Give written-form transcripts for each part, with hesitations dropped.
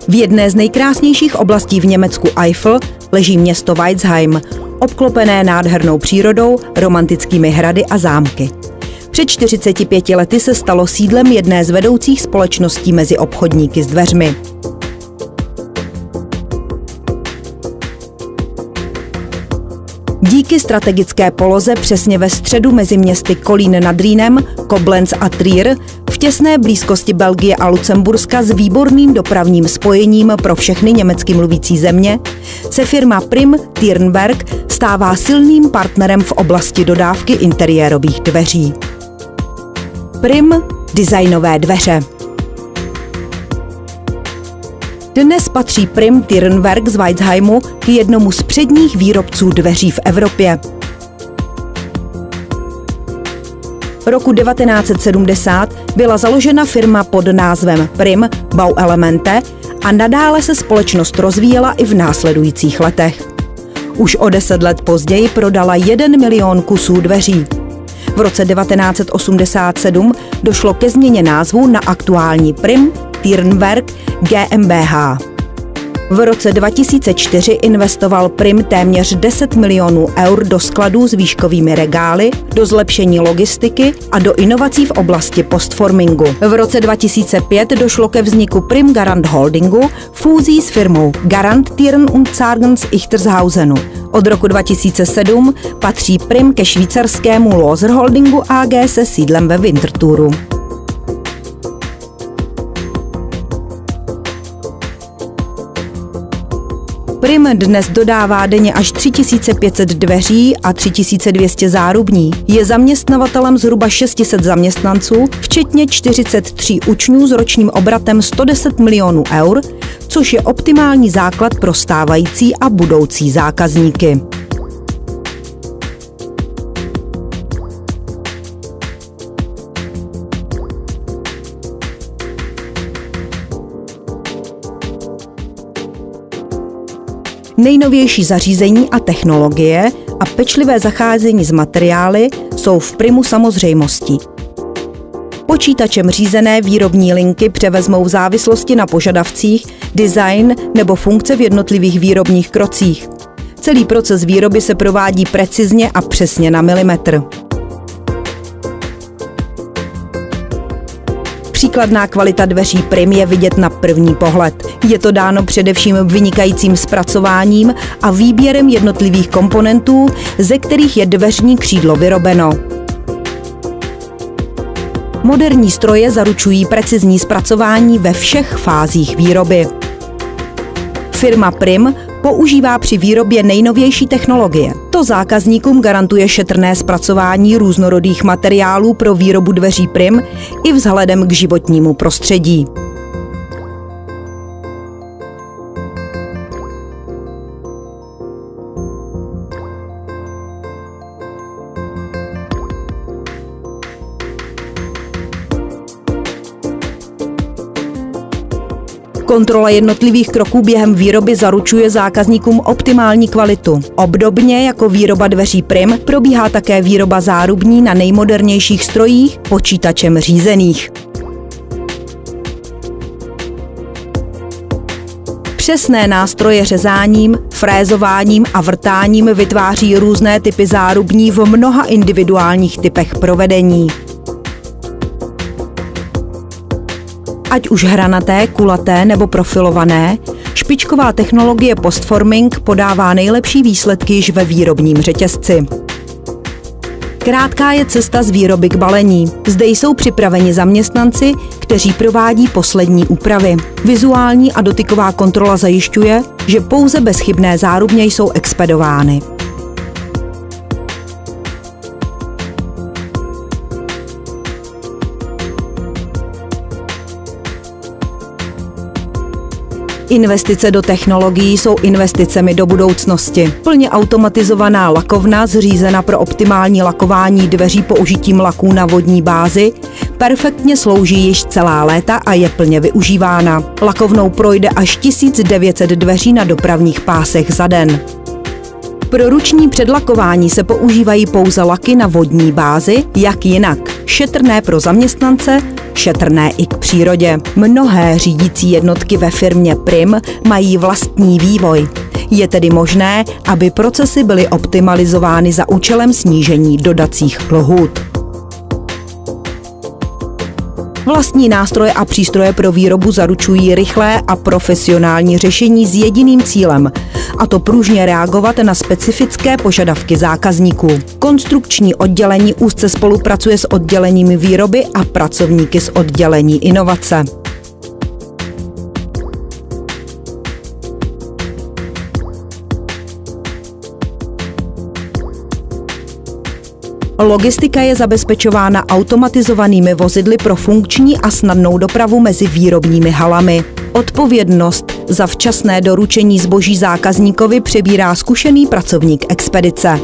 V jedné z nejkrásnějších oblastí v Německu Eifel leží město Weizheim, obklopené nádhernou přírodou, romantickými hrady a zámky. Před 45 lety se stalo sídlem jedné z vedoucích společností mezi obchodníky s dveřmi. Díky strategické poloze přesně ve středu mezi městy Kolín nad Rýnem, Koblenz a Trier, v těsné blízkosti Belgie a Lucemburska s výborným dopravním spojením pro všechny německy mluvící země, se firma Prim Tirnwerk stává silným partnerem v oblasti dodávky interiérových dveří. Prim – designové dveře. Dnes patří Prim Tirnwerk z Weizheimu k jednomu z předních výrobců dveří v Evropě. Roku 1970 byla založena firma pod názvem Prim Bauelemente a nadále se společnost rozvíjela i v následujících letech. Už o 10 let později prodala 1 milion kusů dveří. V roce 1987 došlo ke změně názvu na aktuální Prim Tirnwerk GmbH. V roce 2004 investoval Prim téměř 10 milionů eur do skladů s výškovými regály, do zlepšení logistiky a do inovací v oblasti postformingu. V roce 2005 došlo ke vzniku Prim Garant Holdingu fúzí s firmou Garant Tieren und Sargen z Ichtershausen. Od roku 2007 patří Prim ke švýcarskému Loser Holdingu AG se sídlem ve Winterthuru. Prim dnes dodává denně až 3500 dveří a 3200 zárubní. Je zaměstnavatelem zhruba 600 zaměstnanců, včetně 43 učňů s ročním obratem 110 milionů eur, což je optimální základ pro stávající a budoucí zákazníky. Nejnovější zařízení a technologie a pečlivé zacházení s materiály jsou v Primu samozřejmostí. Počítačem řízené výrobní linky převezmou v závislosti na požadavcích, design nebo funkce v jednotlivých výrobních krocích. Celý proces výroby se provádí precizně a přesně na milimetr. Příkladná kvalita dveří Prim je vidět na první pohled. Je to dáno především vynikajícím zpracováním a výběrem jednotlivých komponentů, ze kterých je dveřní křídlo vyrobeno. Moderní stroje zaručují precizní zpracování ve všech fázích výroby. Firma Prim používá při výrobě nejnovější technologie. To zákazníkům garantuje šetrné zpracování různorodých materiálů pro výrobu dveří Prim i vzhledem k životnímu prostředí. Kontrola jednotlivých kroků během výroby zaručuje zákazníkům optimální kvalitu. Obdobně jako výroba dveří Prim probíhá také výroba zárubní na nejmodernějších strojích počítačem řízených. Přesné nástroje řezáním, frézováním a vrtáním vytváří různé typy zárubní v mnoha individuálních typech provedení. Ať už hranaté, kulaté nebo profilované, špičková technologie postforming podává nejlepší výsledky již ve výrobním řetězci. Krátká je cesta z výroby k balení. Zde jsou připraveni zaměstnanci, kteří provádí poslední úpravy. Vizuální a dotyková kontrola zajišťuje, že pouze bezchybné zárubně jsou expedovány. Investice do technologií jsou investicemi do budoucnosti. Plně automatizovaná lakovna, zřízena pro optimální lakování dveří použitím laků na vodní bázi, perfektně slouží již celá léta a je plně využívána. Lakovnou projde až 1900 dveří na dopravních pásech za den. Pro ruční předlakování se používají pouze laky na vodní bázi, jak jinak. Šetrné pro zaměstnance, šetrné i k přírodě. Mnohé řídící jednotky ve firmě Prim mají vlastní vývoj. Je tedy možné, aby procesy byly optimalizovány za účelem snížení dodacích lhůt. Vlastní nástroje a přístroje pro výrobu zaručují rychlé a profesionální řešení s jediným cílem, a to pružně reagovat na specifické požadavky zákazníků. Konstrukční oddělení úzce spolupracuje s oddělením výroby a pracovníky z oddělení inovace. Logistika je zabezpečována automatizovanými vozidly pro funkční a snadnou dopravu mezi výrobními halami. Odpovědnost za včasné doručení zboží zákazníkovi přebírá zkušený pracovník expedice.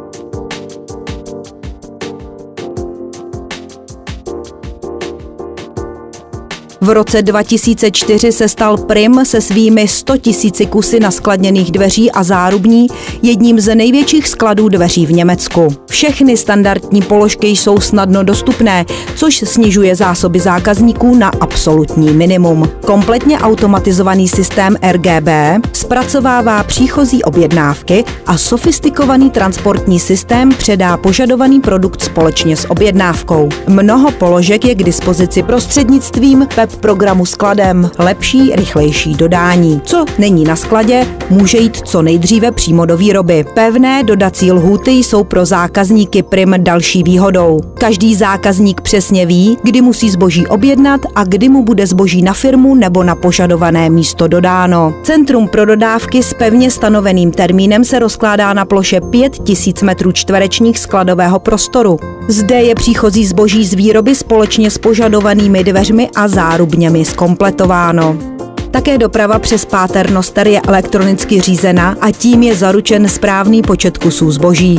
V roce 2004 se stal Prim se svými 100 000 kusy naskladněných dveří a zárubní jedním z největších skladů dveří v Německu. Všechny standardní položky jsou snadno dostupné, což snižuje zásoby zákazníků na absolutní minimum. Kompletně automatizovaný systém RGB zpracovává příchozí objednávky a sofistikovaný transportní systém předá požadovaný produkt společně s objednávkou. Mnoho položek je k dispozici prostřednictvím programu skladem, lepší, rychlejší dodání. Co není na skladě, může jít co nejdříve přímo do výroby. Pevné dodací lhůty jsou pro zákazníky Prim další výhodou. Každý zákazník přesně ví, kdy musí zboží objednat a kdy mu bude zboží na firmu nebo na požadované místo dodáno. Centrum pro dodávky s pevně stanoveným termínem se rozkládá na ploše 5000 m2 skladového prostoru. Zde je příchozí zboží z výroby společně s požadovanými dveřmi a zárubněmi zkompletováno. Také doprava přes Paternoster je elektronicky řízena a tím je zaručen správný počet kusů zboží.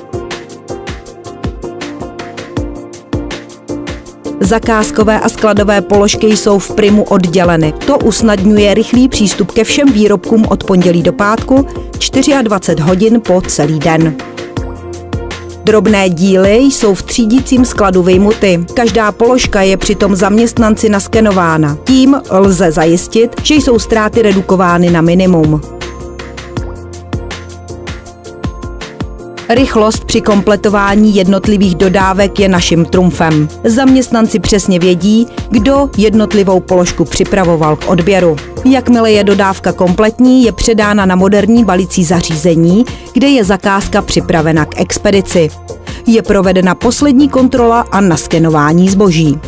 Zakázkové a skladové položky jsou v Primu odděleny. To usnadňuje rychlý přístup ke všem výrobkům od pondělí do pátku, 24 hodin po celý den. Drobné díly jsou v třídicím skladu vyjmuty. Každá položka je přitom zaměstnanci naskenována. Tím lze zajistit, že jsou ztráty redukovány na minimum. Rychlost při kompletování jednotlivých dodávek je naším trumfem. Zaměstnanci přesně vědí, kdo jednotlivou položku připravoval k odběru. Jakmile je dodávka kompletní, je předána na moderní balicí zařízení, kde je zakázka připravena k expedici. Je provedena poslední kontrola a naskenování zboží.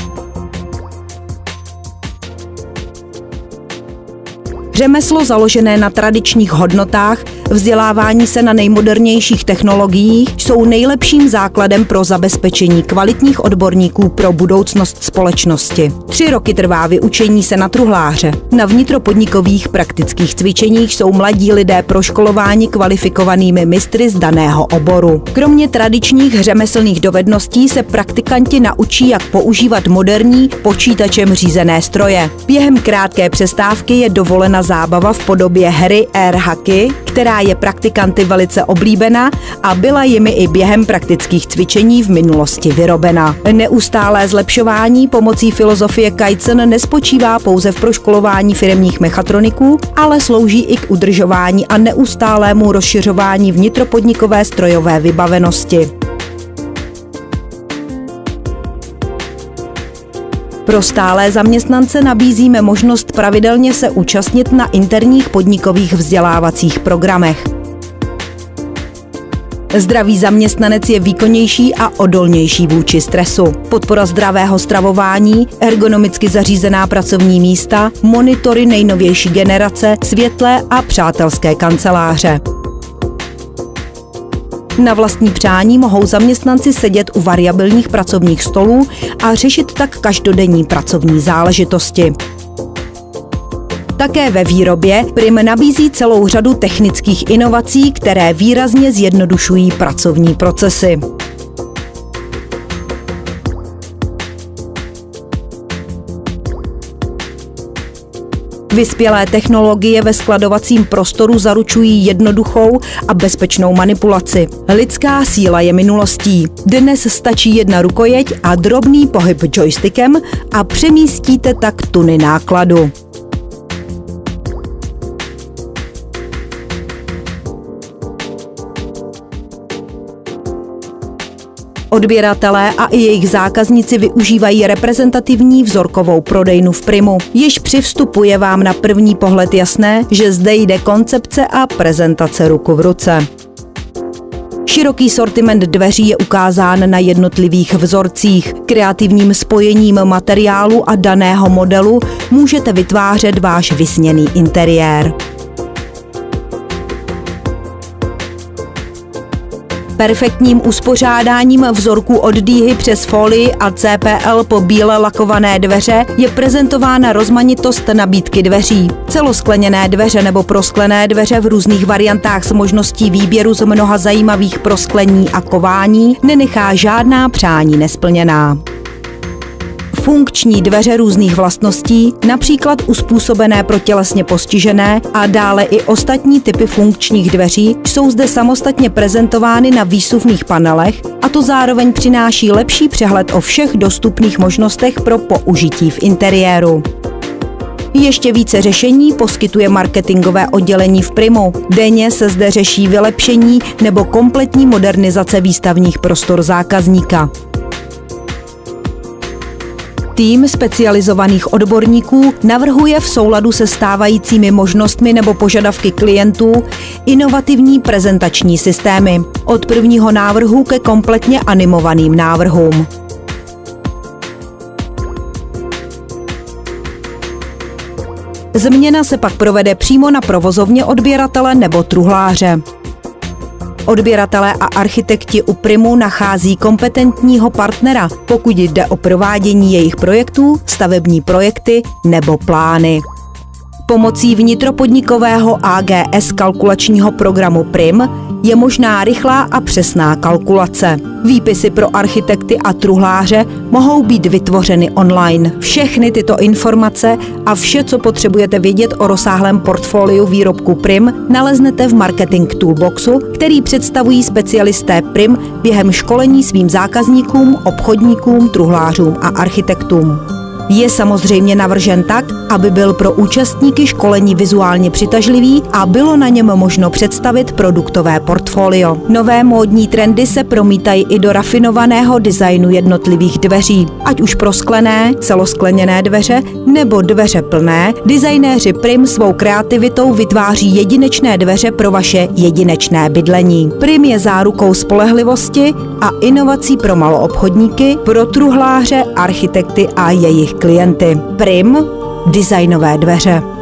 Řemeslo založené na tradičních hodnotách, vzdělávání se na nejmodernějších technologiích jsou nejlepším základem pro zabezpečení kvalitních odborníků pro budoucnost společnosti. 3 roky trvá vyučení se na truhláře. Na vnitropodnikových praktických cvičeních jsou mladí lidé proškolováni kvalifikovanými mistry z daného oboru. Kromě tradičních řemeslných dovedností se praktikanti naučí, jak používat moderní počítačem řízené stroje. Během krátké přestávky je dovolena zábava v podobě hry Air Hockey, která je praktikanty velice oblíbená a byla jimi i během praktických cvičení v minulosti vyrobena. Neustálé zlepšování pomocí filozofie Kaizen nespočívá pouze v proškolování firemních mechatroniků, ale slouží i k udržování a neustálému rozšiřování vnitropodnikové strojové vybavenosti. Pro stálé zaměstnance nabízíme možnost pravidelně se účastnit na interních podnikových vzdělávacích programech. Zdravý zaměstnanec je výkonnější a odolnější vůči stresu. Podpora zdravého stravování, ergonomicky zařízená pracovní místa, monitory nejnovější generace, světlé a přátelské kanceláře. Na vlastní přání mohou zaměstnanci sedět u variabilních pracovních stolů a řešit tak každodenní pracovní záležitosti. Také ve výrobě Prim nabízí celou řadu technických inovací, které výrazně zjednodušují pracovní procesy. Vyspělé technologie ve skladovacím prostoru zaručují jednoduchou a bezpečnou manipulaci. Lidská síla je minulostí. Dnes stačí jedna rukojeť a drobný pohyb joystickem a přemístíte tak tuny nákladu. Odběratelé a i jejich zákazníci využívají reprezentativní vzorkovou prodejnu v Primu. Již při vstupu je vám na první pohled jasné, že zde jde koncepce a prezentace ruku v ruce. Široký sortiment dveří je ukázán na jednotlivých vzorcích. Kreativním spojením materiálu a daného modelu můžete vytvářet váš vysněný interiér. Perfektním uspořádáním vzorků od dýhy přes folii a CPL po bíle lakované dveře je prezentována rozmanitost nabídky dveří. Celoskleněné dveře nebo prosklené dveře v různých variantách s možností výběru z mnoha zajímavých prosklení a kování nenechá žádná přání nesplněná. Funkční dveře různých vlastností, například uspůsobené pro tělesně postižené a dále i ostatní typy funkčních dveří, jsou zde samostatně prezentovány na výsuvných panelech a to zároveň přináší lepší přehled o všech dostupných možnostech pro použití v interiéru. Ještě více řešení poskytuje marketingové oddělení v Primu. Denně se zde řeší vylepšení nebo kompletní modernizace výstavních prostor zákazníka. Tým specializovaných odborníků navrhuje v souladu se stávajícími možnostmi nebo požadavky klientů inovativní prezentační systémy, od prvního návrhu ke kompletně animovaným návrhům. Změna se pak provede přímo na provozovně odběratele nebo truhláře. Odběratelé a architekti u Primu nachází kompetentního partnera, pokud jde o provádění jejich projektů, stavební projekty nebo plány. Pomocí vnitropodnikového AGS kalkulačního programu Prim je možná rychlá a přesná kalkulace. Výpisy pro architekty a truhláře mohou být vytvořeny online. Všechny tyto informace a vše, co potřebujete vědět o rozsáhlém portfoliu výrobku Prim, naleznete v Marketing Toolboxu, který představují specialisté Prim během školení svým zákazníkům, obchodníkům, truhlářům a architektům. Je samozřejmě navržen tak, aby byl pro účastníky školení vizuálně přitažlivý a bylo na něm možno představit produktové portfolio. Nové módní trendy se promítají i do rafinovaného designu jednotlivých dveří. Ať už prosklené, celoskleněné dveře nebo dveře plné, designéři Prim svou kreativitou vytváří jedinečné dveře pro vaše jedinečné bydlení. Prim je zárukou spolehlivosti a inovací pro maloobchodníky, pro truhláře, architekty a jejich klienty. Prim, designové dveře.